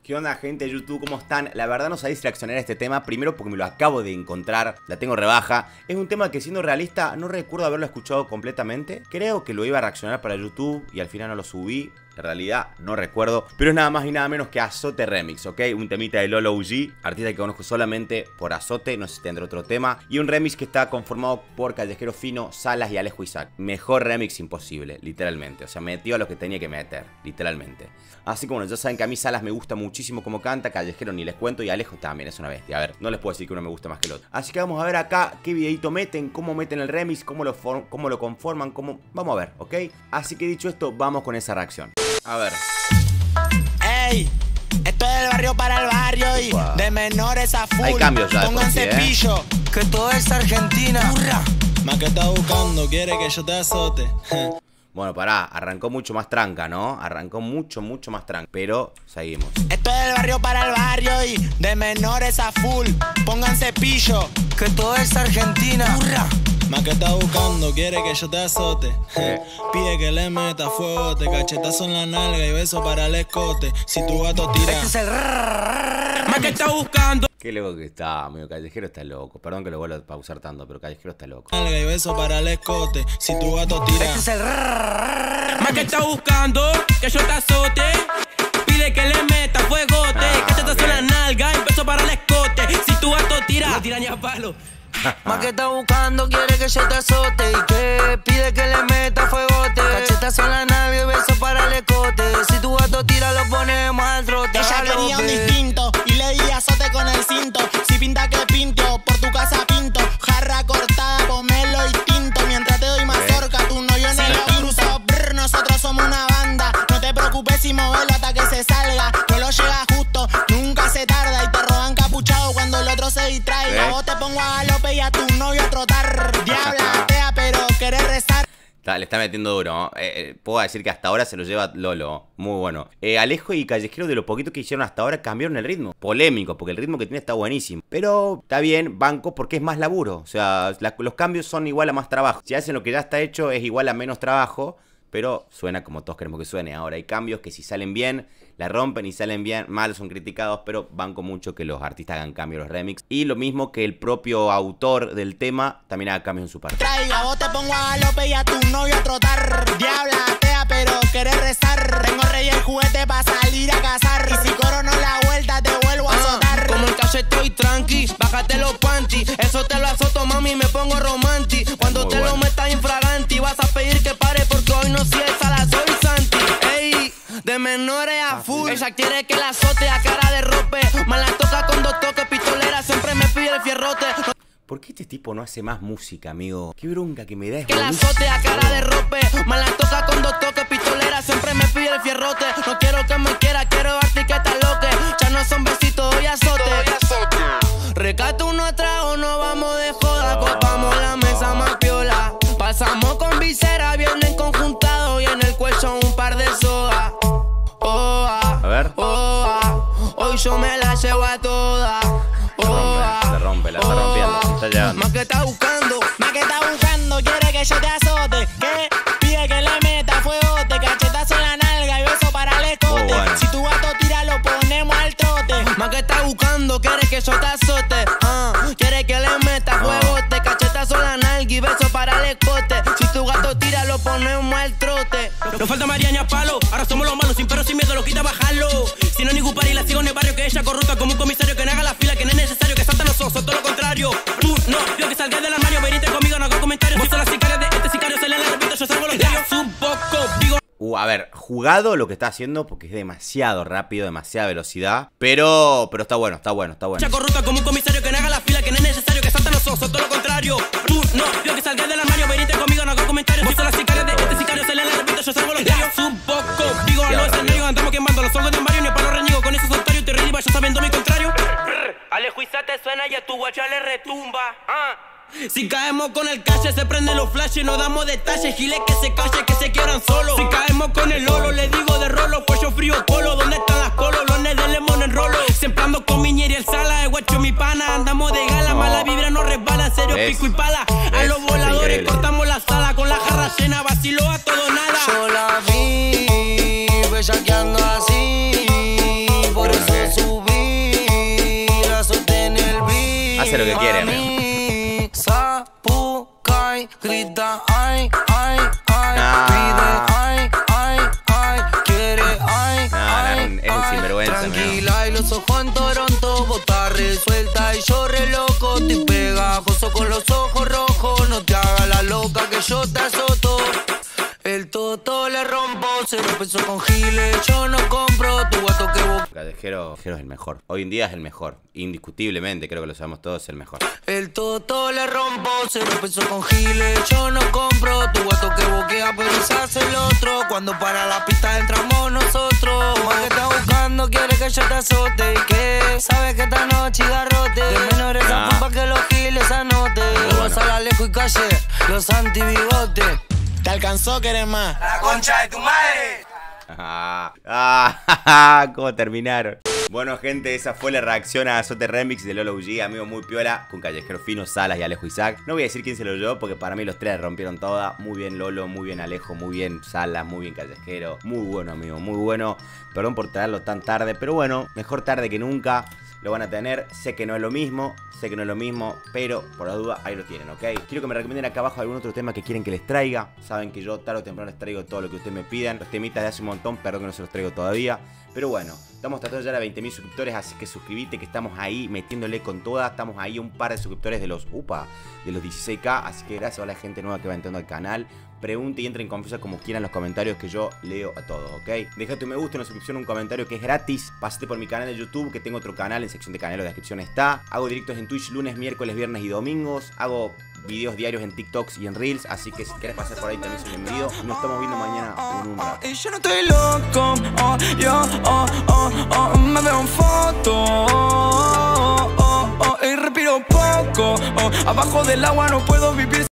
¿Qué onda, gente de YouTube? ¿Cómo están? La verdad no sabía si reaccionar a este tema. Primero porque me lo acabo de encontrar, la tengo rebaja. Es un tema que, siendo realista, no recuerdo haberlo escuchado completamente. Creo que lo iba a reaccionar para YouTube y al final no lo subí. En realidad no recuerdo, pero es nada más y nada menos que Azote Remix, ¿ok? Un temita de Lolo OG, artista que conozco solamente por Azote, no sé si tendrá otro tema. Y un remix que está conformado por Callejero Fino, Salas y Alejo Isaac. Mejor remix imposible, literalmente. O sea, metió a lo que tenía que meter, literalmente. Así que bueno, ya saben que a mí Salas me gusta muchísimo como canta, Callejero ni les cuento y Alejo también es una bestia. A ver, no les puedo decir que uno me gusta más que el otro. Así que vamos a ver acá qué videito meten, cómo meten el remix, cómo lo conforman, cómo... Vamos a ver, ¿ok? Así que dicho esto, vamos con esa reacción. A ver. Ey, esto es del barrio para el barrio y de menores a full. Hay cambios ya. Pónganse pillo, que todo es Argentina. ¡Hurra! Más que está buscando, quiere que yo te azote. Bueno, pará, arrancó mucho más tranca, ¿no? Arrancó mucho más tranca, pero seguimos. Esto es del barrio para el barrio y de menores a full. Pónganse pillo, que todo es Argentina. ¡hurra! Más que está buscando, quiere que yo te azote. Pide que le meta fuego, te cachetazo en la nalga y beso para el escote. Si tu gato tira. Este es el más que está buscando. Qué loco que está, amigo. Callejero está loco. Perdón que lo vuelva a pausar tanto, pero Callejero está loco. Nalga y beso para el escote. Si tu gato tira. Este es el más que está buscando, que yo te azote. Pide que le meta fuegote. Cachetazo en la nalga y beso para el escote. Si tu gato tira, no tira ni a palo. más que está buscando, quiere que yo te azote. Y que pide que le meta fuegote. Cachetazo en la nalga y beso para el escote. Si tu gato tira, lo ponemos al trote. Ella quería un distinto y le di azote con el cinto. Si pinta que pinto, por tu casa pinto. Jarra cortada, pomelo y tinto. Mientras te doy mazorca, tu novio en el quinto. Brr, nosotros somos una banda. No te preocupes si movelo hasta que se salga. No lo llega justo, nunca se tarda. Y te roban capuchado cuando el otro se distrae. A vos te pongo a galope y a tu novio a trotar. Diabla, atea, pero querés rezar. Le está metiendo duro, ¿no? Puedo decir que hasta ahora se lo lleva Lolo. Muy bueno. Alejo y Callejero, de lo poquito que hicieron hasta ahora, cambiaron el ritmo. Polémico, porque el ritmo que tiene está buenísimo. Pero está bien, banco, porque es más laburo. O sea, los cambios son igual a más trabajo. Si hacen lo que ya está hecho, es igual a menos trabajo. Pero suena como todos queremos que suene. Ahora hay cambios que si salen bien, la rompen, y salen bien, mal, son criticados. Pero banco mucho que los artistas hagan cambios los remix. Y lo mismo que el propio autor del tema también haga cambios en su parte. Traiga, vos te pongo a galope y a tu novio a trotar. Diabla, atea, pero querés rezar. Tengo rey el juguete para salir a cazar. Y si corono la vuelta, te vuelvo a azotar. Como el calle estoy tranqui, bájate los panty. Eso te lo azoto, mami, me pongo romanti. Cuando muy te bueno. lo metas infraganti, vas a pedir que pare porque hoy no si es a la soy Santi. Ey, de menores a full. Ella quiere que la azote a cara de rope. Me la toca con dos toques, pistolera, siempre me pide el fierrote. ¿Por qué este tipo no hace más música, amigo? Qué bronca que me da. Que la azote a cara de rope. Me la toca con dos toques, pistolera, siempre me pide el fierrote. No quiero que me quiera, quiero darte que te loque. Ya no son besitos, hoy azote. Recato uno trago, no vamos de joda. Copamos la mesa más piola. Pasamos con visera, bien en conjuntado. Y en el cuello un par de sogas. A ver. Hoy yo me la llevo a todas. Se rompe, la está rompiendo. Se está llevando. Más que está buscando. Más que está buscando, quiere que yo te azote. Que pide que le meta fuegote. Cachetazo en la nalga y beso para el escote. Muy bueno. Si tu gato tira, lo ponemos al trote. Más que está buscando, quiere que yo te azote. Quiere que le meta fuegote. Cachetazo en la nalga y beso para el escote. Si tu gato tira, lo ponemos al trote. No falta Mariana Palo, ahora somos los malos, sin perro, sin miedo, lo quita, bajalo. Si no ningún par y la sigo en el barrio, que ella corrupta como un comisario, que no haga la fila, que no es necesario, que saltan los osos, todo lo contrario. Tú no, yo que salga del armario, venite conmigo, no hago comentarios. Vos sos la sicaria de este sicario, se le la repito, yo salgo los diarios. Un poco, digo. A ver, jugado lo que está haciendo porque es demasiado rápido, demasiada velocidad. Pero está bueno, está bueno. Ella corrupta como un comisario, que no haga la fila, que no es necesario, que saltan los osos, todo lo contrario. Tú no, yo que salga del armario, venite conmigo, no hago comentarios. Vos sos la sicaria de este sicario, se le la repito, yo salgo los diarios. Un poco, digo, no es el medio, andamos quemando los ojos de Mario, ni para los reniego con esos soltarios, te reí, vaya sabiendo mi contrario. Alejo Isaac te suena y a tu guacha le retumba. Si caemos con el calle, se prenden los flashes, no damos detalles, giles que se calle, que se quieran solo. Si caemos con el lolo, le digo de rolo, pollo frío polo, ¿dónde están las cololones de lemon en rolo? Sembrando con Miñer y el Sala, de guacho mi pana, andamos de gala, mala vibra no resbala, serio pico y pala. A los voladores cortamos la sala, con la jarra llena, vaciló a todo nada. Yo la vi, bellaqueando así. Por eso Hace lo que quiere, amigo. Sapucay, grita, ay, ay, ay. Pide, ay, ay, ay. Quiere, ay, ay, es un ay. sinvergüenza, Tranquila y los ojos en Toronto. Bota resuelta y yo re loco. Estoy pegajoso con los ojos rojos. No te hagas la loca que yo te azoto. El toto le rompo, 0 pesos con giles, yo no compro tu guato que vos. Callejero es el mejor. Hoy en día es el mejor. Indiscutiblemente, creo que lo sabemos todos, es el mejor. El toto le rompo, 0 pesos con giles, yo no compro tu guato que boquea, pero se hace el otro. Cuando para la pista entramos nosotros. Más que está buscando, quiere que yo te azote. ¿Y qué? Sabes que esta noche garrote. De menores a culpa que los giles anote. Vas a la Alejo y Calle, los anti-bigotes. ¿Te alcanzó, querés más? ¡La concha de tu madre! ¿Cómo terminaron? Bueno, gente, esa fue la reacción a Azote Remix de Lolo UG, amigo muy piola, con Callejero Fino, Salas y Alejo Isaac. No voy a decir quién se lo llevó porque para mí los tres rompieron toda. Muy bien Lolo, muy bien Alejo, muy bien Salas, muy bien Callejero. Muy bueno, amigo, muy bueno. Perdón por traerlo tan tarde, pero bueno, mejor tarde que nunca. Lo van a tener, sé que no es lo mismo, pero por la duda ahí lo tienen, ¿ok? Quiero que me recomienden acá abajo algún otro tema que quieren que les traiga. Saben que yo tarde o temprano les traigo todo lo que ustedes me pidan. Los temitas de hace un montón, perdón que no se los traigo todavía. Pero bueno, estamos tratando ya de 20.000 suscriptores, así que suscríbete que estamos ahí metiéndole con toda. Estamos ahí un par de suscriptores de los 16K, así que gracias a la gente nueva que va entrando al canal. Pregunte y entre en confianza como quieran en los comentarios que yo leo a todos, ¿ok? Deja tu me gusta, una suscripción, un comentario que es gratis. Pásate por mi canal de YouTube, que tengo otro canal, en sección de canal o de descripción está. Hago directos en Twitch lunes, miércoles, viernes y domingos. Hago videos diarios en TikToks y en Reels, así que si quieres pasar por ahí también soy bienvenido. Nos estamos viendo mañana en un rato. Y yo no estoy loco, me veo en foto, y respiro poco, abajo del agua no puedo vivir.